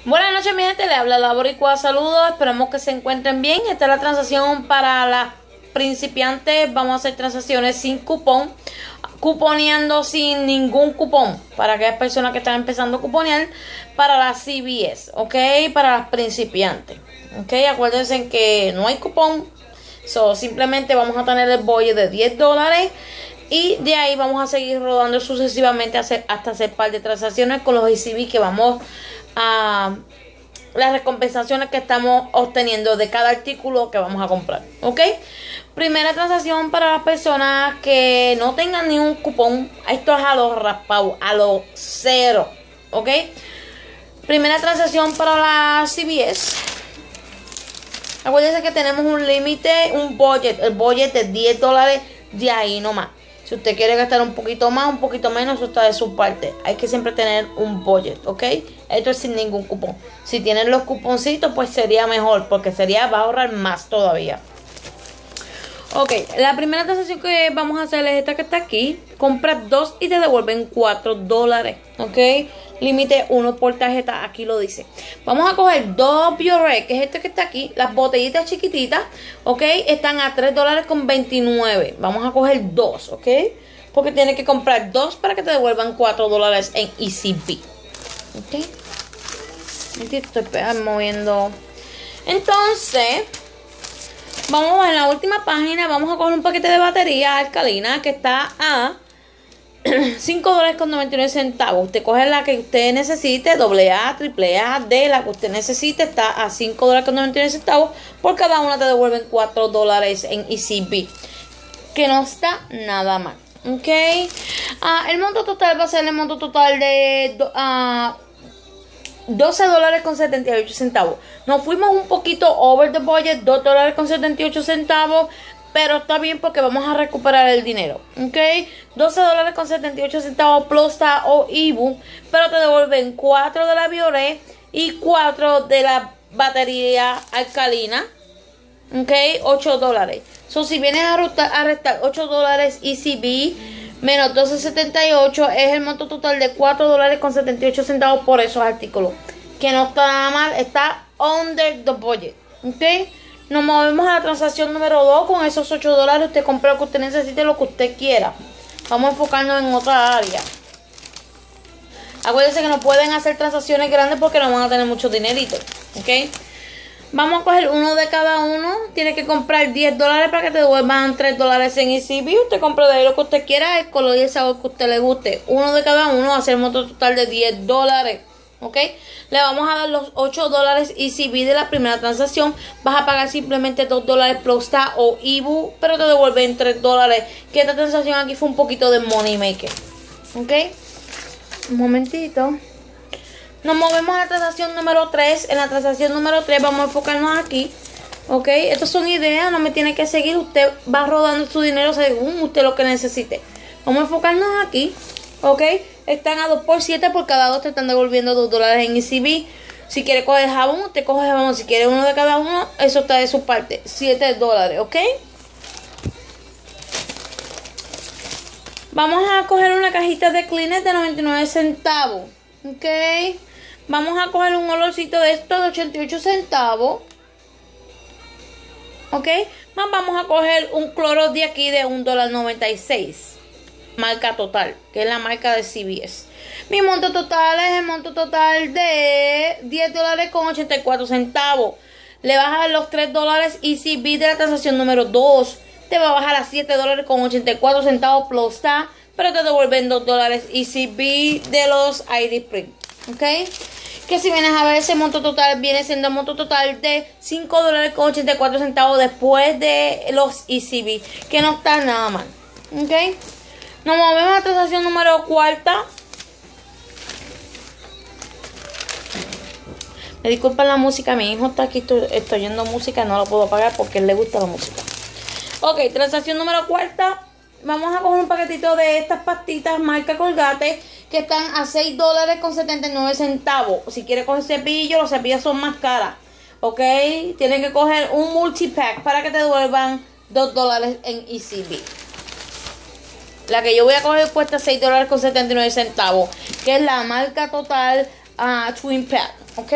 Buenas noches, mi gente, le habla la Boricua, saludos, esperamos que se encuentren bien. Esta es la transacción para las principiantes. Vamos a hacer transacciones sin cupón, cuponeando sin ningún cupón, para aquellas personas que están empezando a cuponear para la CBS, ok, para las principiantes, ok. Acuérdense que no hay cupón, simplemente vamos a tener el budget de $10 y de ahí vamos a seguir rodando sucesivamente hasta hacer par de transacciones con los ECB que vamos a las recompensaciones que estamos obteniendo de cada artículo que vamos a comprar, ok. Primera transacción para las personas que no tengan ni un cupón. Esto es a los raspados, a los cero, ok. Primera transacción para la CBS. Acuérdense que tenemos un límite, un budget, el budget de $10 de ahí nomás. Si usted quiere gastar un poquito más, un poquito menos, eso está de su parte. Hay que siempre tener un budget, ¿ok? Esto es sin ningún cupón. Si tienen los cuponcitos, pues sería mejor, porque va a ahorrar más todavía. Ok, la primera transacción que vamos a hacer es esta que está aquí. Compras 2 y te devuelven $4, ¿ok? Límite 1 por tarjeta, aquí lo dice. Vamos a coger 2 Bioré, que es este que está aquí. Las botellitas chiquititas, ¿ok? Están a $3.29. Vamos a coger 2, ¿ok? Porque tienes que comprar 2 para que te devuelvan $4 en ECB, ¿ok? Estoy moviendo. Entonces, vamos a la última página. Vamos a coger un paquete de batería alcalina que está a $5.99. Usted coge la que usted necesite, AA, AAA, D, la que usted necesite, está a $5.99. Por cada una te devuelven $4 en ECB, que no está nada mal, ok. El monto total va a ser el monto total de $12.78. Nos fuimos un poquito over the budget, $2.78, pero está bien porque vamos a recuperar el dinero, ok. $12.78 plus ta o IBU, pero te devuelven 4 de la Bioré y 4 de la batería alcalina, ok. $8. Si vienes a restar $8 ECB menos 12.78, es el monto total de $4.78 por esos artículos, que no está nada mal, está under the budget, ok. Nos movemos a la transacción número 2. Con esos $8 usted compra lo que usted necesite, lo que usted quiera. Vamos a enfocarnos en otra área. Acuérdense que no pueden hacer transacciones grandes porque no van a tener mucho dinerito, ok. Vamos a coger uno de cada uno. Tiene que comprar $10 para que te devuelvan $3 en ECB. Usted compra de ahí lo que usted quiera, el color y el sabor que usted le guste. Uno de cada uno va a ser el monto total de $10, ok. Le vamos a dar los $8 ECB de la primera transacción. Vas a pagar simplemente $2 plus ta o IBU, pero te devuelven $3. Que esta transacción aquí fue un poquito de money maker, ok. Un momentito. Nos movemos a la transacción número 3. En la transacción número 3 vamos a enfocarnos aquí, ok. Estas son ideas, no me tiene que seguir. Usted va rodando su dinero según usted lo que necesite. Vamos a enfocarnos aquí, ok. Están a 2x7, por cada 2 te están devolviendo $2 en ECB. Si quiere coger jabón, usted coge jabón. Si quiere uno de cada uno, eso está de su parte. $7, ok. Vamos a coger una cajita de Kleenex de 99 centavos, ok. Vamos a coger un olorcito de esto de 88 centavos, ok. Más vamos a coger un cloro de aquí de $1.96. Marca Total, que es la marca de CBS. Mi monto total es el monto total de $10.84. Le vas a dar los $3 ECB de la transacción número 2. Te va a bajar a $7.84 plus ta, pero te devuelven $2 ECB de los ID Print, ok. Que si vienes a ver, ese monto total viene siendo el monto total de $5.84 después de los ECB, que no está nada mal, ok. Nos movemos a la transacción número 4. Me disculpan la música, mi hijo está aquí, estoy oyendo música, no lo puedo apagar porque a él le gusta la música. Ok, transacción número 4. Vamos a coger un paquetito de estas pastitas marca Colgate que están a $6.79. Si quiere coger cepillo, los cepillos son más caras, ok. Tienen que coger un multipack para que te devuelvan $2 en ECB. La que yo voy a coger cuesta $6.79, que es la marca Total Twin Pack, ¿ok?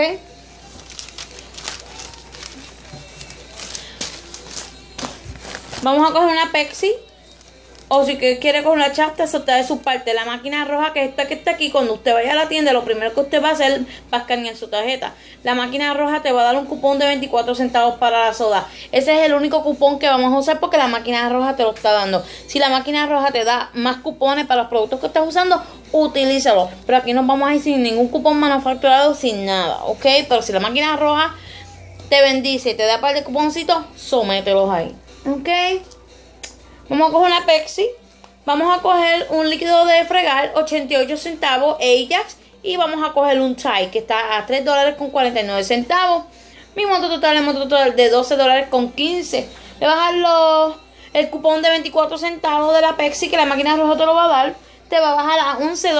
Vamos a coger una Pepsi. O si quiere coger una chasta, eso está de su parte. La máquina roja que está aquí, cuando usted vaya a la tienda, lo primero que usted va a hacer va a escanear su tarjeta. La máquina roja te va a dar un cupón de 24 centavos para la soda. Ese es el único cupón que vamos a usar porque la máquina roja te lo está dando. Si la máquina roja te da más cupones para los productos que estás usando, utilízalo. Pero aquí nos vamos a ir sin ningún cupón manufacturado, sin nada, ¿ok? Pero si la máquina roja te bendice y te da un par de cuponcitos, somételos ahí, ¿ok? Vamos a coger una Pepsi. Vamos a coger un líquido de fregar, 88 centavos, Ajax. Y vamos a coger un Tide, que está a $3.49. Mi monto total de $12.15. Le vas a dar el cupón de 24 centavos de la Pepsi, que la máquina roja te lo va a dar. Te va a bajar a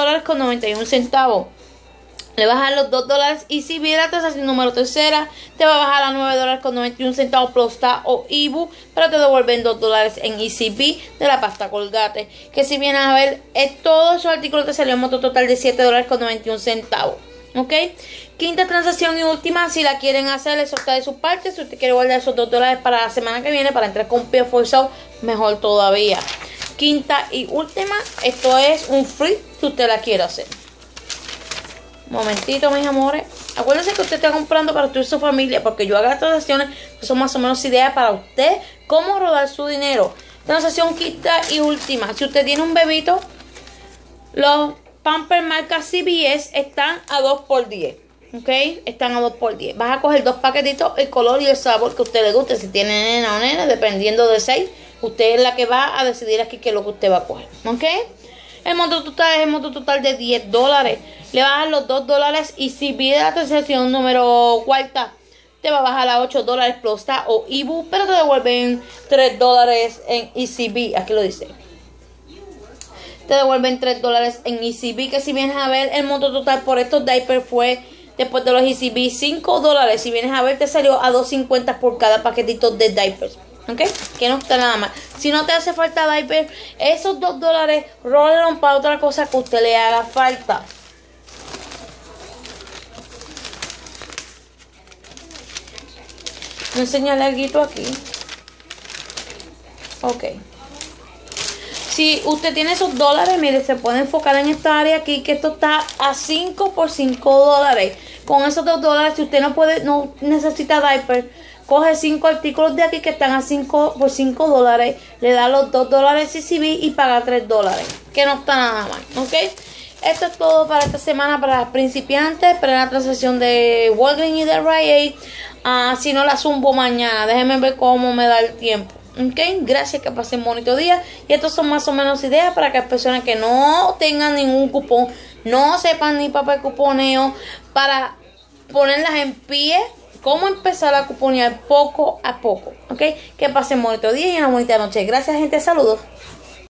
$11.91. Le vas a dar los $2 y si viene la transacción número tercera, te va a bajar a $9.91 Plus Tax o Ibu, pero te devuelven $2 en ECB de la pasta Colgate. Que si vienes a ver, todos esos artículos te salió un monto total de $7.91. ¿Ok? Quinta transacción y última, si la quieren hacer, eso está de su parte. Si usted quiere guardar esos $2 para la semana que viene, para entrar con pie forzado, mejor todavía. Quinta y última, esto es un free si usted la quiere hacer. Momentito, mis amores. Acuérdense que usted está comprando para usted y su familia, porque yo hago las transacciones que son más o menos ideas para usted, cómo rodar su dinero. Transacción quinta y última. Si usted tiene un bebito, los Pampers marca CBS están a 2 por 10. ¿Ok? Están a 2 por 10. Vas a coger 2 paquetitos, el color y el sabor que a usted le guste. Si tiene nena o nena, dependiendo de 6, usted es la que va a decidir aquí qué es lo que usted va a coger. ¿Ok? El monto total es el monto total de $10. Le bajan los $2 y si pide la transacción número cuarta, te va a bajar a $8 Plus Tax o Ibu, pero te devuelven $3 en ECB. Aquí lo dice. Te devuelven $3 en ECB, que si vienes a ver, el monto total por estos diapers fue, después de los ECB, $5. Si vienes a ver, te salió a $2.50 por cada paquetito de diapers. ¿Ok? Que no está nada mal. Si no te hace falta diaper, esos $2 rólenlos para otra cosa que a usted le haga falta. Voy a enseñarle algo aquí. Ok. Si usted tiene esos $, mire, se puede enfocar en esta área aquí, que esto está a 5 por $5. Con esos $2, si usted no necesita diaper, coge 5 artículos de aquí que están a 5 por $5, le da los $2 CCB y paga $3, que no está nada mal, ¿ok? Esto es todo para esta semana para principiantes, para la transacción de Walgreens y de Rite Aid. Si no la zumbo mañana, déjenme ver cómo me da el tiempo. Ok, gracias, que pasen un bonito día. Y estos son más o menos ideas para que las personas que no tengan ningún cupón, no sepan ni papel cuponeo, para ponerlas en pie, cómo empezar a cuponear poco a poco. Ok, que pasen un bonito día y una bonita noche. Gracias, gente, saludos.